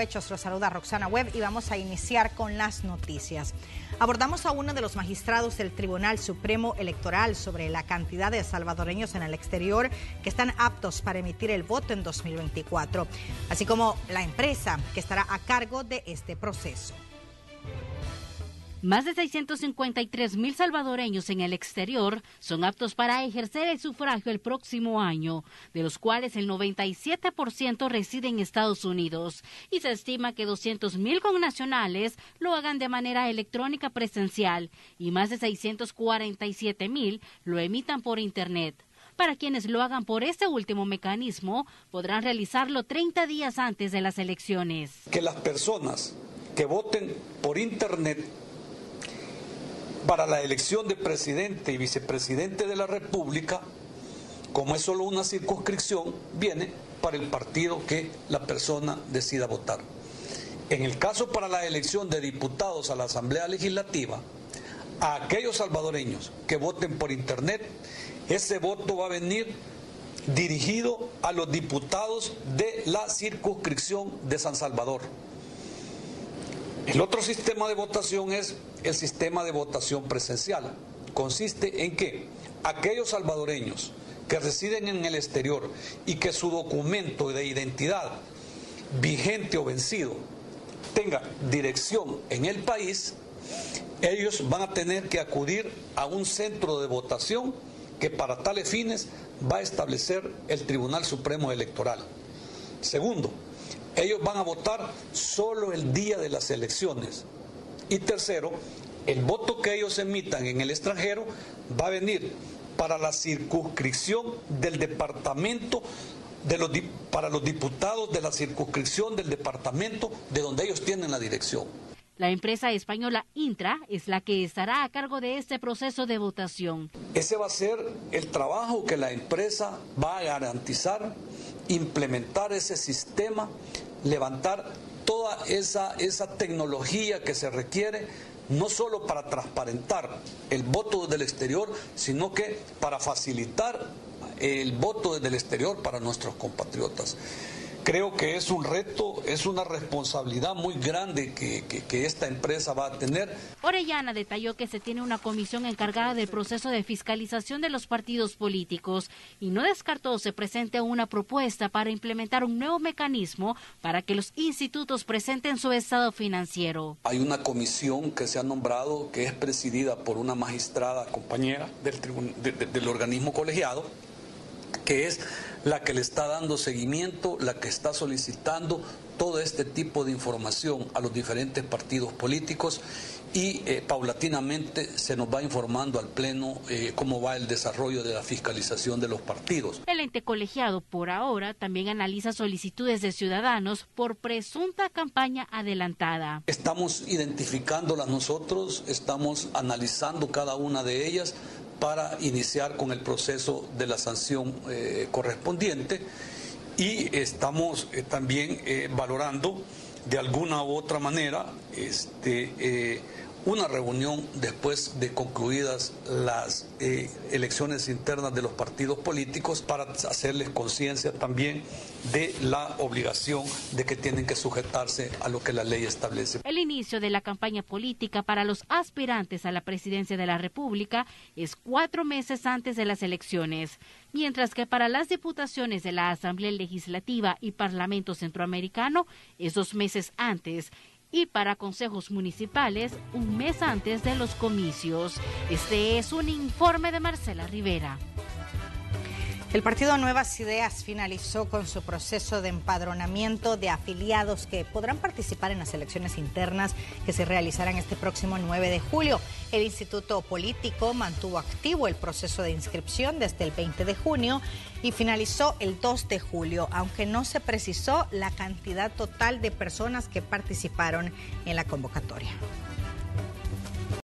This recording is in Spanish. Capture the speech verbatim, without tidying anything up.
Hechos. Los saluda Roxana Webb y vamos a iniciar con las noticias. Abordamos a uno de los magistrados del Tribunal Supremo Electoral sobre la cantidad de salvadoreños en el exterior que están aptos para emitir el voto en dos mil veinticuatro, así como la empresa que estará a cargo de este proceso. Más de seiscientos cincuenta y tres mil salvadoreños en el exterior son aptos para ejercer el sufragio el próximo año, de los cuales el noventa y siete por ciento reside en Estados Unidos, y se estima que doscientos mil connacionales lo hagan de manera electrónica presencial y más de seiscientos cuarenta y siete mil lo emitan por Internet. Para quienes lo hagan por este último mecanismo, podrán realizarlo treinta días antes de las elecciones. Que las personas que voten por Internet para la elección de presidente y vicepresidente de la República, como es solo una circunscripción, viene para el partido que la persona decida votar. En el caso para la elección de diputados a la Asamblea Legislativa, a aquellos salvadoreños que voten por Internet, ese voto va a venir dirigido a los diputados de la circunscripción de San Salvador. El otro sistema de votación es el sistema de votación presencial. Consiste en que aquellos salvadoreños que residen en el exterior y que su documento de identidad vigente o vencido tenga dirección en el país, ellos van a tener que acudir a un centro de votación que para tales fines va a establecer el Tribunal Supremo Electoral. Segundo, ellos van a votar solo el día de las elecciones. Y tercero, el voto que ellos emitan en el extranjero va a venir para la circunscripción del departamento, de los, para los diputados de la circunscripción del departamento de donde ellos tienen la dirección. La empresa española Intra es la que estará a cargo de este proceso de votación. Ese va a ser el trabajo que la empresa va a garantizar, implementar ese sistema, levantar toda esa, esa tecnología que se requiere, no solo para transparentar el voto desde el exterior, sino que para facilitar el voto desde el exterior para nuestros compatriotas. Creo que es un reto, es una responsabilidad muy grande que, que, que esta empresa va a tener. Orellana detalló que se tiene una comisión encargada del proceso de fiscalización de los partidos políticos y no descartó se presente una propuesta para implementar un nuevo mecanismo para que los institutos presenten su estado financiero. Hay una comisión que se ha nombrado que es presidida por una magistrada compañera del, tribun- de, de, del organismo colegiado, que es la que le está dando seguimiento, la que está solicitando todo este tipo de información a los diferentes partidos políticos y eh, paulatinamente se nos va informando al Pleno eh, cómo va el desarrollo de la fiscalización de los partidos. El ente colegiado por ahora también analiza solicitudes de ciudadanos por presunta campaña adelantada. Estamos identificándolas nosotros, estamos analizando cada una de ellas para iniciar con el proceso de la sanción eh, correspondiente y estamos eh, también eh, valorando de alguna u otra manera este, eh, una reunión después de concluidas las eh, elecciones internas de los partidos políticos para hacerles conciencia también de la obligación de que tienen que sujetarse a lo que la ley establece. El inicio de la campaña política para los aspirantes a la presidencia de la República es cuatro meses antes de las elecciones, mientras que para las diputaciones de la Asamblea Legislativa y Parlamento Centroamericano es dos meses antes, y para consejos municipales un mes antes de los comicios. Este es un informe de Marcela Rivera. El partido Nuevas Ideas finalizó con su proceso de empadronamiento de afiliados que podrán participar en las elecciones internas que se realizarán este próximo nueve de julio. El Instituto Político mantuvo activo el proceso de inscripción desde el veinte de junio y finalizó el dos de julio, aunque no se precisó la cantidad total de personas que participaron en la convocatoria.